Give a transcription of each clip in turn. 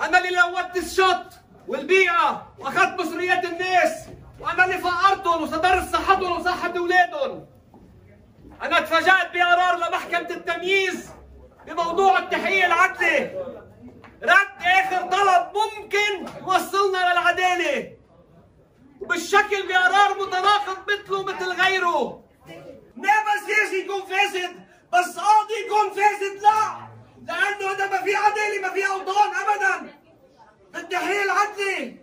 أنا اللي لوثت الشط والبيئة وأخذت مسؤوليات الناس، وأنا اللي فقرتهم وصدرت صحتهم وصحة أولادهم. أنا تفاجأت بقرار لمحكمة التمييز بموضوع التحقيق العدلي، رد آخر طلب ممكن يوصلنا للعدالة، وبالشكل بقرار متناقض مثله مثل غيره. ما بس سياسي يكون فاسد، بس قاضي يكون فاسد لا، لأنه إذا ما في عدالة ما في أوطان أبدا. التحقيق العدلي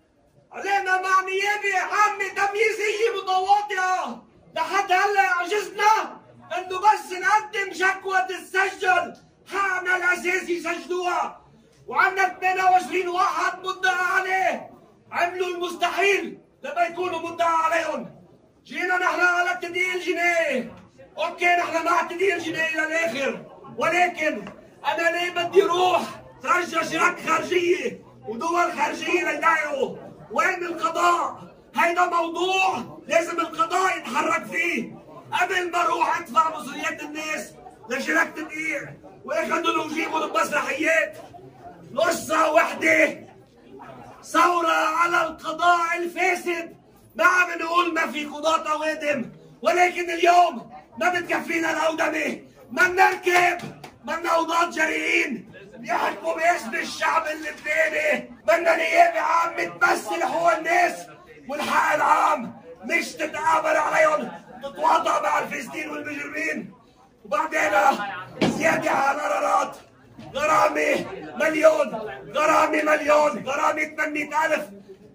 علينا مع نيابة عامة تمييزية متواطئة، لحد هلا عجزنا انه بس نقدم شكوى تتسجل، حقنا الاساسي يسجلوها، وعندنا 28 واحد مدعى عليه عملوا المستحيل لما يكونوا مدعى عليهم. جينا نحن على التدقيق الجنائي، اوكي نحن مع التدقيق الجنائي للاخر، ولكن انا ليه بدي روح ترجى شراك خارجيه ودول خارجيه ليدعوا؟ وين القضاء؟ هيدا موضوع لازم القضاء يتحرك فيه قبل ما اروح ادفع مسؤوليات الناس لشراكة تدقيق واخذوا وجيبوا المسرحيات. قصة وحدة، ثورة على القضاء الفاسد. ما عم نقول ما في قضاة اوادم، ولكن اليوم ما بتكفينا الاودمة، بدنا ركاب، بدنا قضاة جريئين يحكموا باسم الشعب اللبناني، بدنا نيابة عامة تمثل حقوق الناس والحق العام، مش تتآمر عليهم، تتواطأ مع الفاسدين والمجرمين. وبعدين زيادة على قرارات، غرامة مليون، غرامة مليون، غرامة 800,000،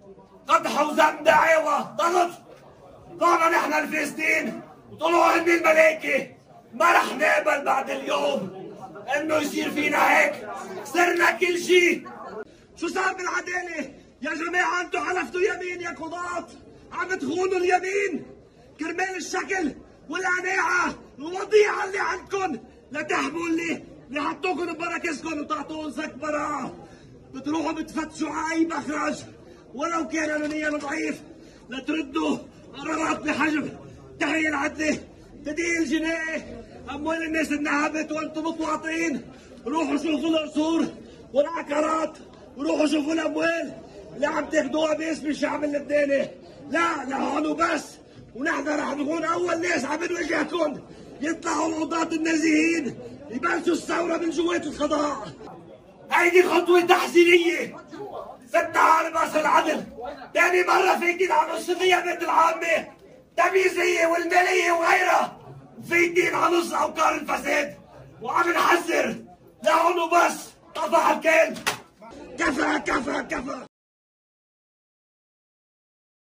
قدح وذنب دعاوى، ضغط. طلعنا نحن الفاسدين وطلعوا هن الملايكة، ما رح نقبل بعد اليوم انه يصير فينا هيك، خسرنا كل شيء. شو صار بالعدالة؟ يا جماعة انتم حلفتوا يمين يا قضاة، عم تخونوا اليمين كرمال الشكل والقناعة الوضيعة اللي عندكم لتحموا اللي حطوكم بمراكزكم وتعطوهم سك براءة. بتروحوا بتفتشوا على أي مخرج ولو كان قانونيا ضعيف لتردوا قرارات بحجم التحقيق العدلي، التدقيق الجنائي، أموال الناس انهبت وأنتم متواطئين. روحوا شوفوا القصور والعقارات، وروحوا شوفوا الأموال اللي عم تاخذوها باسم الشعب اللبناني. لا لهون وبس، ونحن رح نكون أول ناس عم نواجهكم. يطلعوا القضاة النزيهين يبلشوا الثورة من جوات القضاء. هيدي خطوة تحذيرية، فتنا على مأس العدل، تاني مرة فايتين على نص النيابات العامة التمييزية والمالية وغيرها، فايتين على نص أوقار الفساد، وعم نحذر لهون وبس، طفح الكلب. كفى كفى كفى.